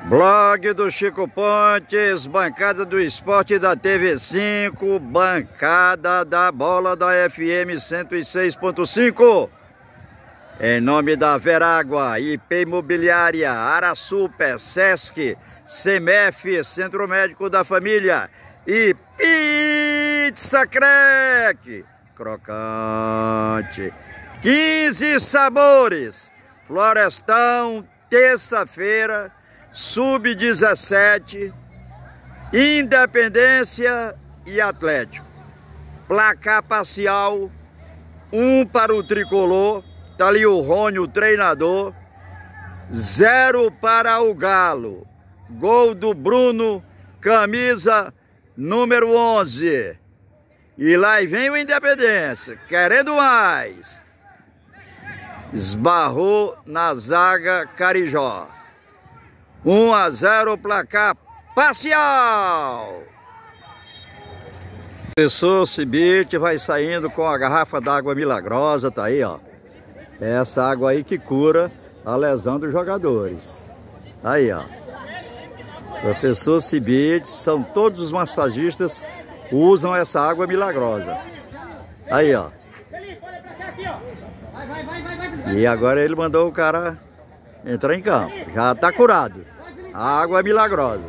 Blog do Chico Pontes, bancada do esporte da TV5, bancada da bola da FM 106.5. Em nome da Verágua, IP Imobiliária, Arasuper, Sesc, CEMEF, Centro Médico da Família e Pizza Crack, crocante, 15 sabores, Florestão, terça-feira, Sub-17, Independência e Atlético. Placar parcial, 1 para o Tricolor, tá ali o Rony, o treinador, 0 para o Galo. Gol do Bruno, camisa número 11. E lá vem o Independência, querendo mais. Esbarrou na zaga Carijó. 1-0 placar parcial. O professor Cibite vai saindo com a garrafa d'água milagrosa, tá aí, ó. É essa água aí que cura a lesão dos jogadores. Aí, ó. Professor Cibite, são todos os massagistas usam essa água milagrosa. Aí, ó. E agora ele mandou o cara entrar em campo. Já tá curado. A água é milagrosa.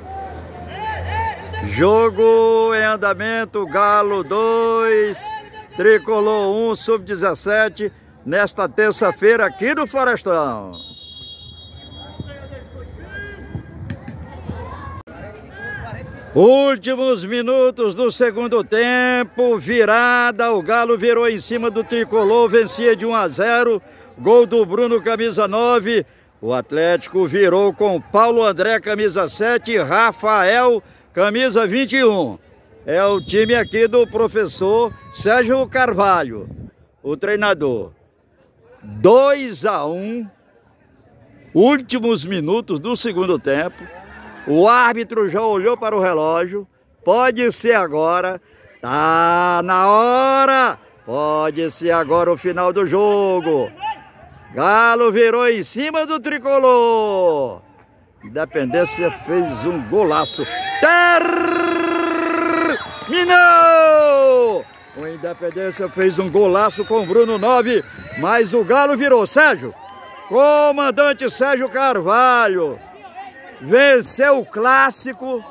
Jogo em andamento. Galo 2, Tricolor 1, Sub-17. Nesta terça-feira aqui no Florestão. Últimos minutos do segundo tempo, virada, o Galo virou em cima do Tricolor, vencia de 1-0, gol do Bruno, camisa 9, o Atlético virou com Paulo André, camisa 7, Rafael, camisa 21. É o time aqui do professor Sérgio Carvalho, o treinador. 2-1, últimos minutos do segundo tempo. O árbitro já olhou para o relógio, pode ser agora, tá na hora, pode ser agora o final do jogo. Galo virou em cima do Tricolor. Independência fez um golaço. Terminou! O Independência fez um golaço com o Bruno 9, mas o Galo virou. Sérgio, comandante Sérgio Carvalho. Venceu o clássico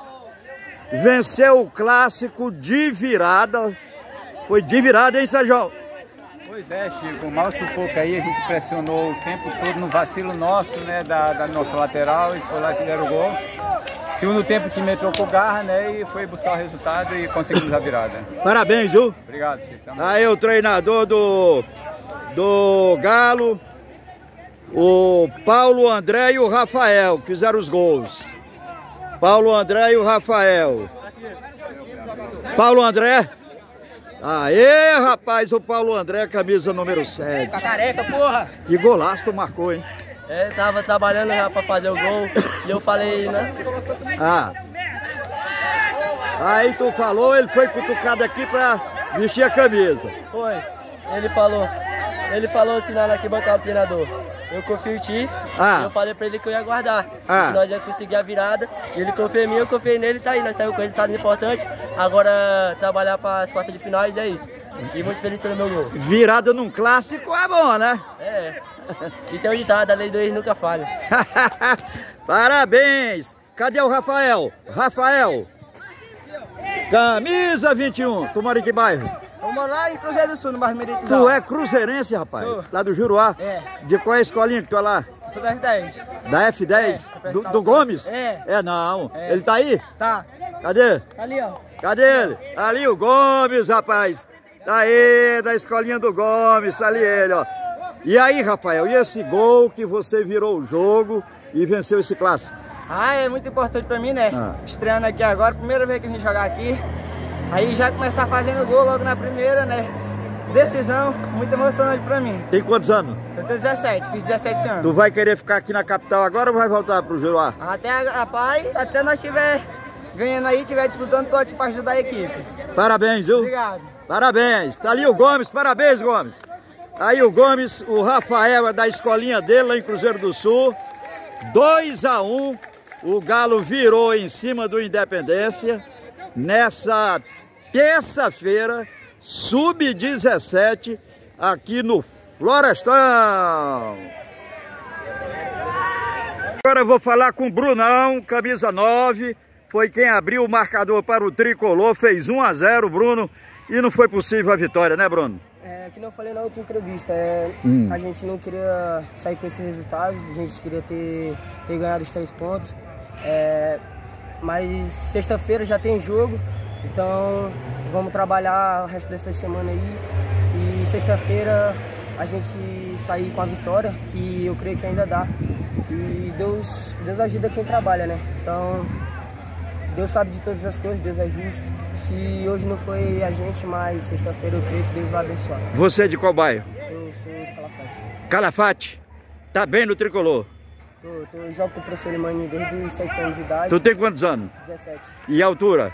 de virada. Foi de virada, hein, Sérgio? Pois é, Chico, o mau sufoco aí, a gente pressionou o tempo todo no vacilo nosso, né, da nossa lateral, eles foram lá e fizeram o gol. Segundo tempo o time entrou com garra, né, e foi buscar o resultado e conseguimos a virada. Parabéns, Ju. Obrigado, Chico. Aí o treinador do Galo, o Paulo André e o Rafael fizeram os gols. Paulo André e o Rafael. Paulo André. Aê, rapaz, o Paulo André, camisa número 7. Tá careca, porra! Que golaço tu marcou, hein? É, tava trabalhando já pra fazer o gol e eu falei, né? Ah. Aí tu falou, ele foi cutucado aqui pra vestir a camisa. Foi. Ele falou assim lá na arquibancada do treinador. Eu confio em ti, e eu falei pra ele que eu ia guardar. Que nós ia conseguir a virada. Ele confiou em mim, eu confiei nele, tá aí. Nós saímos com resultados importantes. Agora trabalhar para as quartas de finais é isso. E muito feliz pelo meu gol. Virada num clássico é bom, né? É. E tem um ditado, a lei do ex nunca falha. Parabéns! Cadê o Rafael? Rafael! Camisa 21. Tu mora em que bairro? Eu moro lá em Cruzeiro do Sul, no bairro Meritizal. Tu é cruzeirense, rapaz? Sou. Lá do Juruá? É. De qual é a escolinha que tu é lá? Eu sou da F10. Da F10? É, do Gomes? É. É, não. É. Ele tá aí? Tá. Cadê? Tá ali, ó. Cadê ele? Ali o Gomes, rapaz. Tá aí, da escolinha do Gomes, tá ali ele, ó. E aí, Rafael, e esse gol que você virou o jogo e venceu esse clássico? Ah, é muito importante pra mim, né? Estreando aqui agora, primeira vez que a gente jogar aqui. Aí já começar fazendo gol logo na primeira, né? Decisão, muito emocionante pra mim. Tem quantos anos? Eu tenho 17, fiz 17 anos. Tu vai querer ficar aqui na capital agora ou vai voltar pro Juruá? Até nós estiver ganhando aí, estiver disputando, tô aqui pra ajudar a equipe. Parabéns, viu? Obrigado. Parabéns. Tá ali o Gomes, parabéns, Gomes. Aí o Gomes, o Rafael é da escolinha dele lá em Cruzeiro do Sul. 2-1. O Galo virou em cima do Independência nessa terça-feira, sub-17, aqui no Florestão. Agora eu vou falar com o Brunão, camisa 9, foi quem abriu o marcador para o Tricolor, fez 1 a 0, Bruno, e não foi possível a vitória, né, Bruno? Que não falei na outra entrevista, a gente não queria sair com esse resultado, a gente queria ter ganhado os 3 pontos, mas sexta-feira já tem jogo, então vamos trabalhar o resto dessa semana aí e sexta-feira a gente sair com a vitória, que eu creio que ainda dá, e Deus ajuda quem trabalha, né? Então Deus sabe de todas as coisas, Deus é justo. Se hoje não foi a gente, mas sexta-feira eu creio que Deus vai abençoar. Você é de qual bairro? Eu sou de Calafate. Calafate? Tá bem no Tricolor? Eu jogo com o professor Limani desde os 7 anos de idade. Tu tem quantos anos? 17. E a altura?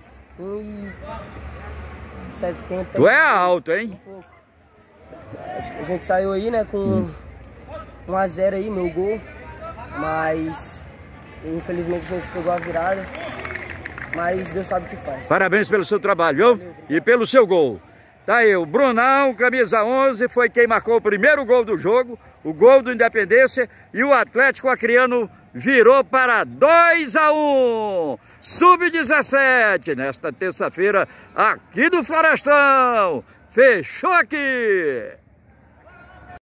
1,70. Tu é alto, hein? Um pouco. A gente saiu aí, né, com 1 a 0 aí, meu gol. Mas infelizmente a gente pegou a virada. Mas Deus sabe o que faz. Parabéns pelo seu trabalho, viu? E pelo seu gol. Tá aí, o Brunão, camisa 11, foi quem marcou o primeiro gol do jogo, o gol do Independência, e o Atlético Acreano virou para 2 a 1. Sub-17, nesta terça-feira, aqui do Florestão. Fechou aqui!